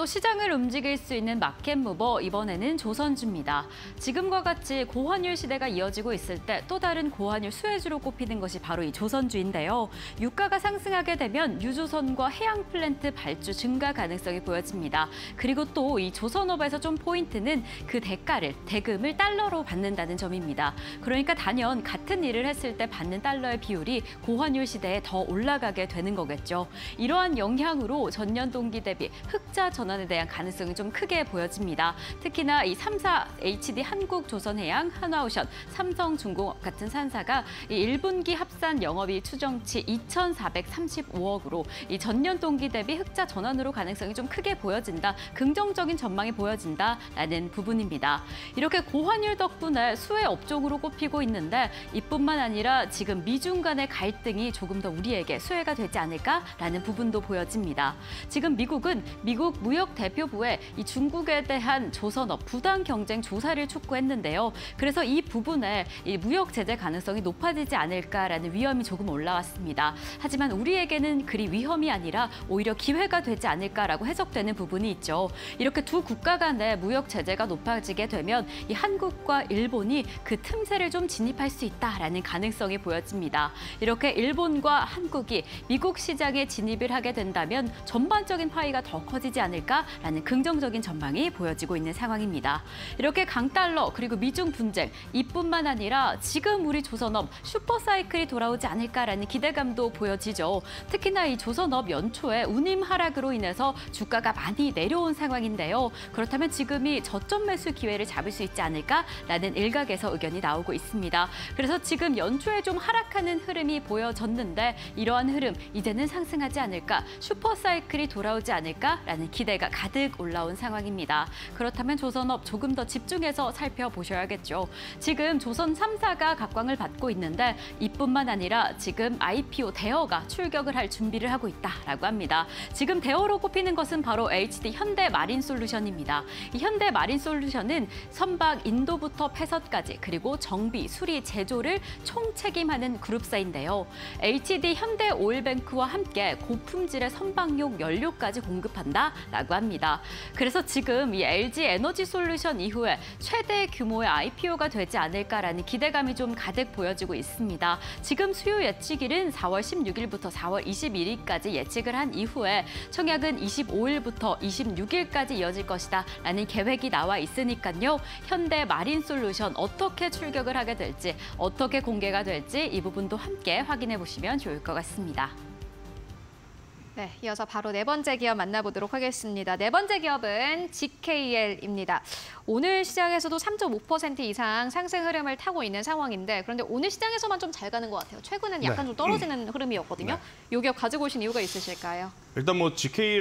시장을 움직일 수 있는 마켓 무버, 이번에는 조선주입니다. 지금과 같이 고환율 시대가 이어지고 있을 때 또 다른 고환율 수혜주로 꼽히는 것이 바로 이 조선주인데요. 유가가 상승하게 되면 유조선과 해양 플랜트 발주 증가 가능성이 보여집니다. 그리고 또 이 조선업에서 좀 포인트는 그 대금을 달러로 받는다는 점입니다. 그러니까 단연 같은 일을 했을 때 받는 달러의 비율이 고환율 시대에 더 올라가게 되는 거겠죠. 이러한 영향으로 전년 동기 대비 흑자 전환에 대한 가능성이 좀 크게 보여집니다. 특히나 이 3사 HD 한국조선해양, 한화오션, 삼성중공업 같은 산사가 이 1분기 합산 영업이익 추정치 2,435억으로 이 전년 동기 대비 흑자 전환으로 가능성이 좀 크게 보여진다, 긍정적인 전망이 보여진다라는 부분입니다. 이렇게 고환율 덕분에 수혜 업종으로 꼽히고 있는데 이뿐만 아니라 지금 미중 간의 갈등이 조금 더 우리에게 수혜가 되지 않을까라는 부분도 보여집니다. 지금 미국은 미국 무역대표부에 이 중국에 대한 조선업 부당 경쟁 조사를 촉구했는데요. 그래서 이 부분에 이 무역 제재 가능성이 높아지지 않을까라는 위험이 조금 올라왔습니다. 하지만 우리에게는 그리 위험이 아니라 오히려 기회가 되지 않을까라고 해석되는 부분이 있죠. 이렇게 두 국가 간의 무역 제재가 높아지게 되면 이 한국과 일본이 그 틈새를 좀 진입할 수 있다라는 가능성이 보여집니다. 이렇게 일본과 한국이 미국 시장에 진입을 하게 된다면 전반적인 파이가 더 커지지 않을까라는 긍정적인 전망이 보여지고 있는 상황입니다. 이렇게 강달러 그리고 미중 분쟁 이뿐만 아니라 지금 우리 조선업 슈퍼사이클이 돌아오지 않을까라는 기대감도 보여지죠. 특히나 이 조선업 연초에 운임 하락으로 인해서 주가가 많이 내려온 상황인데요. 그렇다면 지금이 저점 매수 기회를 잡을 수 있지 않을까라는 일각에서 의견이 나오고 있습니다. 그래서 지금 연초에 좀 하락하는 흐름이 보여졌는데 이러한 흐름 이제는 상승하지 않을까, 슈퍼사이클이 돌아오지 않을까라는 기대가 가득 올라온 상황입니다. 그렇다면 조선업 조금 더 집중해서 살펴보셔야겠죠. 지금 조선 3사가 각광을 받고 있는데 이뿐만 아니라 지금 IPO 대어가 출격을 할 준비를 하고 있다라고 합니다. 지금 대어로 꼽히는 것은 바로 HD 현대마린솔루션입니다. 이 현대마린솔루션은 선박 인도부터 폐선까지 그리고 정비, 수리, 제조를 총책임하는 그룹사인데요. HD 현대오일뱅크와 함께 고품질의 선박용 연료까지 공급한다라고 합니다. 그래서 지금 이 LG 에너지솔루션 이후에 최대 규모의 IPO가 되지 않을까라는 기대감이 좀 가득 보여지고 있습니다. 지금 수요 예측일은 4월 16일부터 4월 21일까지 예측을 한 이후에 청약은 25일부터 26일까지 이어질 것이다라는 계획이 나와 있으니까요. 현대마린솔루션 어떻게 출격을 하게 될지, 어떻게 공개가 될지 이 부분도 함께 확인해 보시면 좋을 것 같습니다. 네, 이어서 바로 네 번째 기업 만나보도록 하겠습니다. 네 번째 기업은 GKL입니다. 오늘 시장에서도 3.5% 이상 상승 흐름을 타고 있는 상황인데 그런데 오늘 시장에서만 좀 잘 가는 것 같아요. 최근엔 약간 좀 떨어지는 흐름이었거든요. 이 기업 가지고 오신 이유가 있으실까요? 일단 뭐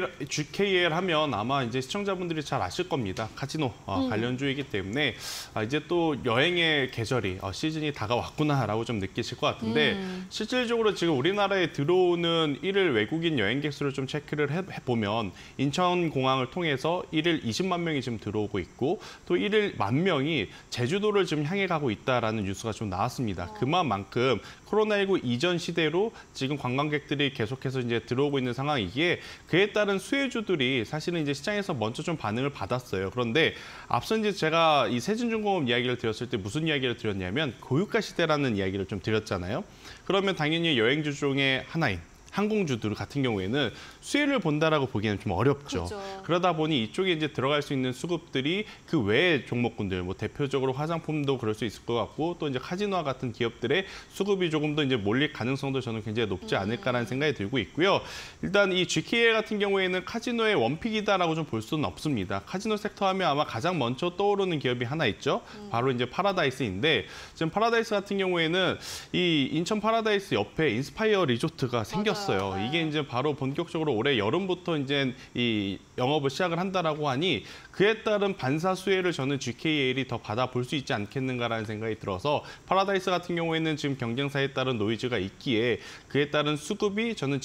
GKL 하면 아마 이제 시청자분들이 잘 아실 겁니다. 카지노 관련주이기 때문에 이제 또 여행의 계절이 시즌이 다가왔구나라고 좀 느끼실 것 같은데 실질적으로 지금 우리나라에 들어오는 일일 외국인 여행객 수를 좀 체크를 해보면 인천공항을 통해서 일일 20만 명이 지금 들어오고 있고 또 일일 1만 명이 제주도를 지금 향해 가고 있다라는 뉴스가 좀 나왔습니다. 그만큼 코로나19 이전 시대로 지금 관광객들이 계속해서 이제 들어오고 있는 상황이기에 그에 따른 수혜주들이 사실은 이제 시장에서 먼저 좀 반응을 받았어요. 그런데 앞서 이제 제가 이 세진중공업 이야기를 드렸을 때 무슨 이야기를 드렸냐면 고유가 시대라는 이야기를 좀 드렸잖아요. 그러면 당연히 여행주 중에 하나인 항공주들 같은 경우에는 수혜를 본다라고 보기에는 좀 어렵죠. 그렇죠. 그러다 보니 이쪽에 이제 들어갈 수 있는 수급들이 그 외의 종목군들, 뭐 대표적으로 화장품도 그럴 수 있을 것 같고 또 이제 카지노와 같은 기업들의 수급이 조금 더 이제 몰릴 가능성도 저는 굉장히 높지 않을까라는 생각이 들고 있고요. 일단 이 GKL 같은 경우에는 카지노의 원픽이다라고 좀 볼 수는 없습니다. 카지노 섹터 하면 아마 가장 먼저 떠오르는 기업이 하나 있죠. 바로 이제 파라다이스인데 지금 파라다이스 같은 경우에는 이 인천 파라다이스 옆에 인스파이어 리조트가 생겼어요. 이게 이제 바로 본격적으로 올해 여름부터 이제 이 영업을 시작을 한다라고 하니 그에 따른 반사 수혜를 저는 GKL이 더 받아볼 수 있지 않겠는가라는 생각이 들어서 파라다이스 같은 경우에는 지금 경쟁사에 따른 노이즈가 있기에 그에 따른 수급이 저는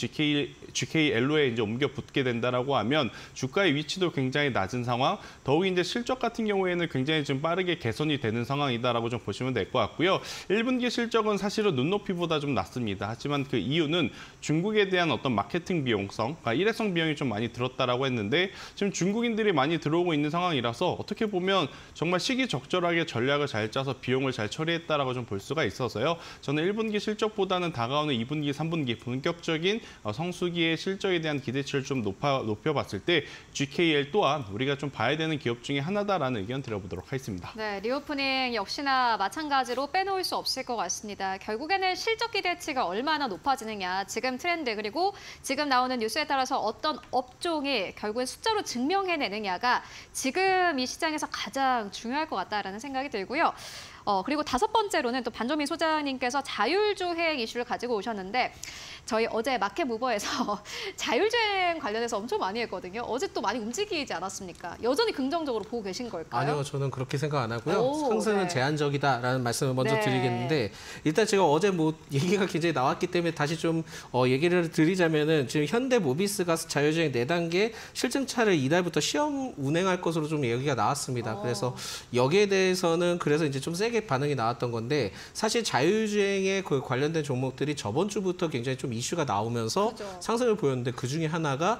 GKL로에 이제 옮겨 붙게 된다라고 하면 주가의 위치도 굉장히 낮은 상황, 더욱 이제 실적 같은 경우에는 굉장히 좀 빠르게 개선이 되는 상황이다라고 좀 보시면 될 것 같고요. 1분기 실적은 사실은 눈높이보다 좀 낮습니다. 하지만 그 이유는 중국에 대한 어떤 마케팅 비용성, 일회성 비용이 좀 많이 들었다라고 했는데 있는데 지금 중국인들이 많이 들어오고 있는 상황이라서 어떻게 보면 정말 시기적절하게 전략을 잘 짜서 비용을 잘 처리했다라고 좀 볼 수가 있어서요. 저는 1분기 실적보다는 다가오는 2분기, 3분기 본격적인 성수기의 실적에 대한 기대치를 좀 높여봤을 때 GKL 또한 우리가 좀 봐야 되는 기업 중에 하나다라는 의견 드려보도록 하겠습니다. 네, 리오프닝 역시나 마찬가지로 빼놓을 수 없을 것 같습니다. 결국에는 실적 기대치가 얼마나 높아지느냐, 지금 트렌드 그리고 지금 나오는 뉴스에 따라서 어떤 업종이 결국엔 숫자로 증명해내느냐가 지금 이 시장에서 가장 중요할 것 같다라는 생각이 들고요. 그리고 5번째로는 또 반조민 소장님께서 자율주행 이슈를 가지고 오셨는데 저희 어제 마켓무버에서 자율주행 관련해서 엄청 많이 했거든요. 어제 또 많이 움직이지 않았습니까? 여전히 긍정적으로 보고 계신 걸까요? 아니요, 저는 그렇게 생각 안 하고요. 상승은 네. 제한적이다라는 말씀을 먼저 네. 드리겠는데 일단 제가 어제 뭐 얘기가 굉장히 나왔기 때문에 다시 좀 얘기를 드리자면은 지금 현대모비스가 자율주행 4단계 실증차를 이달부터 시험 운행할 것으로 좀 얘기가 나왔습니다. 그래서 여기에 대해서는 그래서 이제 좀 세게 반응이 나왔던 건데 사실 자율주행에 그 관련된 종목들이 저번 주부터 굉장히 좀 이슈가 나오면서 그렇죠. 상승을 보였는데 그 중에 하나가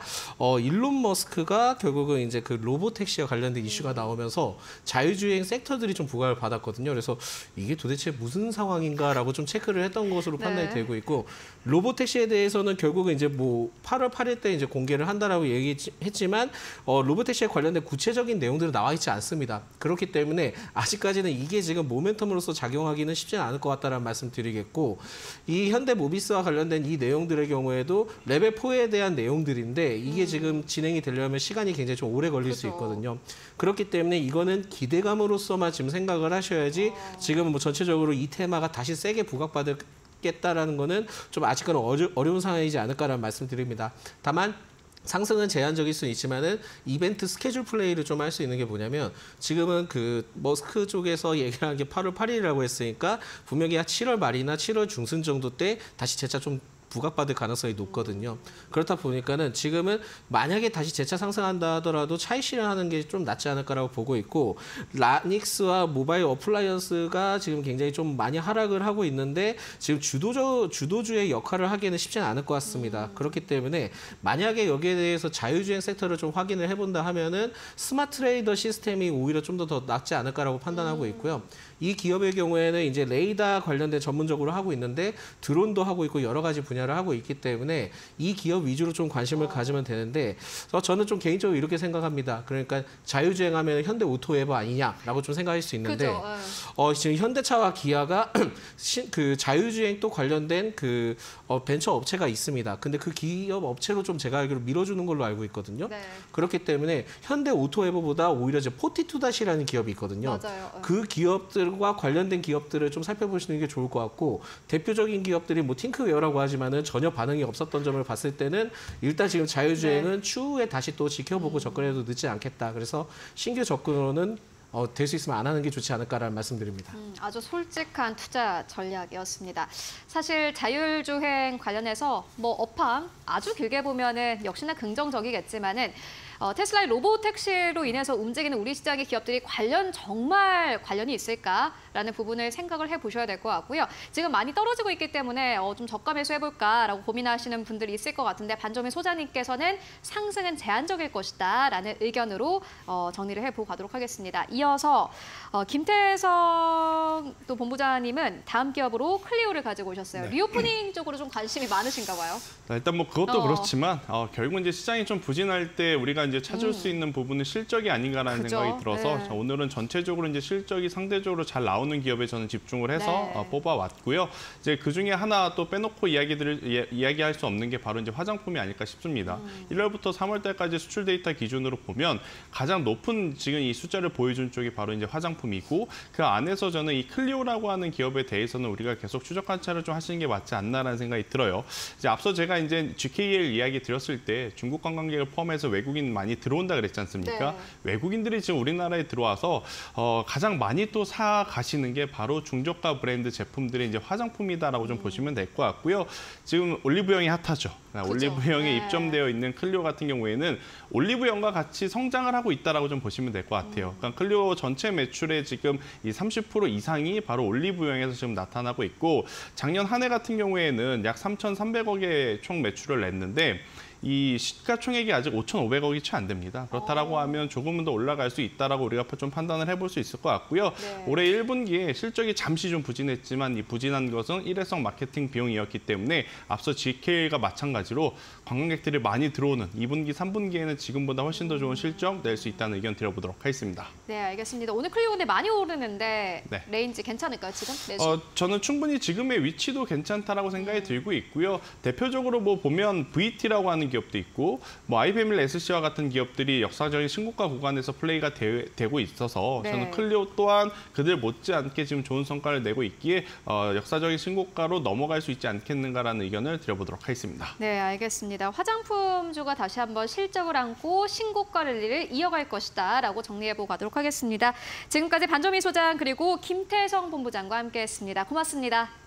일론 머스크가 결국은 이제 그 로보택시와 관련된 이슈가 나오면서 자율주행 섹터들이 좀 부각을 받았거든요. 그래서 이게 도대체 무슨 상황인가라고 좀 체크를 했던 것으로 판단이 네. 되고 있고 로보택시에 대해서는 결국은 이제 뭐 8월 8일 때 이제 공개를 한다라고 얘기했지만 로보택시에 관련된 구체적인 내용들은 나와 있지 않습니다. 그렇기 때문에 아직까지는 이게 지금 모멘텀으로서 작용하기는 쉽지는 않을 것 같다는 말씀 드리겠고 이 현대모비스와 관련된 이 내용들의 경우에도 레벨 4에 대한 내용들인데 이게 지금 진행이 되려면 시간이 굉장히 좀 오래 걸릴 수 있거든요. 그렇기 때문에 이거는 기대감으로서만 지금 생각을 하셔야지 지금은 뭐 전체적으로 이 테마가 다시 세게 부각받겠다라는 거는 좀 아직까지는 어려운 상황이지 않을까라는 말씀드립니다. 다만 상승은 제한적일 수는 있지만은 이벤트 스케줄 플레이를 좀 할 수 있는 게 뭐냐면 지금은 그 머스크 쪽에서 얘기한 게 8월 8일이라고 했으니까 분명히 7월 말이나 7월 중순 정도 때 다시 재차 좀 부각받을 가능성이 높거든요. 그렇다 보니까는 지금은 만약에 다시 재차 상승한다 하더라도 차익 실현하는 게 좀 낫지 않을까라고 보고 있고 라닉스와 모바일 어플라이언스가 지금 굉장히 좀 많이 하락을 하고 있는데 지금 주도주의 역할을 하기에는 쉽지는 않을 것 같습니다. 그렇기 때문에 만약에 여기에 대해서 자율주행 섹터를 좀 확인을 해본다 하면은 스마트 트레이더 시스템이 오히려 좀 더 낫지 않을까라고 판단하고 있고요. 이 기업의 경우에는 이제 레이더 관련된 전문적으로 하고 있는데 드론도 하고 있고 여러 가지 분야를 하고 있기 때문에 이 기업 위주로 좀 관심을 가지면 되는데 저는 좀 개인적으로 이렇게 생각합니다. 그러니까 자율주행하면 현대 오토웨버 아니냐라고 좀 생각할 수 있는데 그죠. 지금 현대차와 기아가 그 자율주행 또 관련된 그 벤처 업체가 있습니다. 근데 그 기업 업체로 좀 제가 알기로 밀어주는 걸로 알고 있거든요. 네. 그렇기 때문에 현대 오토웨버보다 오히려 이제 포티투다시라는 기업이 있거든요. 맞아요. 그 기업들과 관련된 기업들을 좀 살펴보시는 게 좋을 것 같고 대표적인 기업들이 뭐 팅크웨어라고 하지만은 전혀 반응이 없었던 점을 봤을 때는 일단 지금 자율주행은 추후에 다시 또 지켜보고 접근해도 늦지 않겠다. 그래서 신규 접근으로는 될 수 있으면 안 하는 게 좋지 않을까라는 말씀드립니다. 아주 솔직한 투자 전략이었습니다. 사실 자율주행 관련해서 뭐 업황 아주 길게 보면은 역시나 긍정적이겠지만은 테슬라의 로보택시로 인해서 움직이는 우리 시장의 기업들이 정말 관련이 있을까라는 부분을 생각을 해보셔야 될 것 같고요. 지금 많이 떨어지고 있기 때문에 좀 저가 매수해볼까라고 고민하시는 분들이 있을 것 같은데 반조민 소장님께서는 상승은 제한적일 것이다라는 의견으로 정리를 해보고 가도록 하겠습니다. 이어서 김태성 또 본부장님은 다음 기업으로 클리오를 가지고 오셨어요. 네. 리오프닝 쪽으로 좀 관심이 많으신가 봐요. 일단 뭐 그것도 그렇지만 결국 이제 시장이 좀 부진할 때 우리가 이제 찾을 수 있는 부분은 실적이 아닌가라는 그죠? 생각이 들어서 네. 오늘은 전체적으로 이제 실적이 상대적으로 잘 나오는 기업에 저는 집중을 해서 네. 뽑아왔고요. 이제 그 중에 하나 또 빼놓고 이야기할 수 없는 게 바로 이제 화장품이 아닐까 싶습니다. 1월부터 3월달까지 수출 데이터 기준으로 보면 가장 높은 지금 이 숫자를 보여준 쪽이 바로 이제 화장품이고 그 안에서 저는 이 클리오라고 하는 기업에 대해서는 우리가 계속 추적 관찰을 좀 하시는 게 맞지 않나라는 생각이 들어요. 이제 앞서 제가 이제 GKL 이야기 드렸을 때 중국 관광객을 포함해서 외국인 많이 들어온다 그랬지 않습니까? 네. 외국인들이 지금 우리나라에 들어와서 가장 많이 또 사 가시는 게 바로 중저가 브랜드 제품들의 이제 화장품이다라고 좀 보시면 될 것 같고요. 지금 올리브영이 핫하죠. 올리브영에 네. 입점되어 있는 클리오 같은 경우에는 올리브영과 같이 성장을 하고 있다라고 좀 보시면 될 것 같아요. 그러니까 클리오 전체 매출의 지금 이 30% 이상이 바로 올리브영에서 지금 나타나고 있고 작년 한 해 같은 경우에는 약 3,300억의 총 매출을 냈는데 이 시가총액이 아직 5,500억이 채 안 됩니다. 그렇다라고 하면 조금은 더 올라갈 수 있다라고 우리가 좀 판단을 해볼 수 있을 것 같고요. 네. 올해 1분기에 실적이 잠시 좀 부진했지만 이 부진한 것은 일회성 마케팅 비용이었기 때문에 앞서 GK가 마찬가지로 관광객들이 많이 들어오는 2분기, 3분기에는 지금보다 훨씬 더 좋은 실적 낼 수 있다는 의견 드려보도록 하겠습니다. 네, 알겠습니다. 오늘 클리오 근데 많이 오르는데 네. 레인지 괜찮을까요, 지금? 매수? 저는 충분히 지금의 위치도 괜찮다라고 생각이 들고 있고요. 대표적으로 뭐 보면 VT라고 하는 기업도 있고, 뭐 IBM SC와 같은 기업들이 역사적인 신고가 구간에서 플레이가 되고 있어서 네. 저는 클리오 또한 그들 못지않게 지금 좋은 성과를 내고 있기에 역사적인 신고가로 넘어갈 수 있지 않겠는가라는 의견을 드려보도록 하겠습니다. 네, 알겠습니다. 화장품주가 다시 한번 실적을 안고 신고가 랠리를 이어갈 것이다 라고 정리해보고 가도록 하겠습니다. 지금까지 반점희 소장 그리고 김태성 본부장과 함께했습니다. 고맙습니다.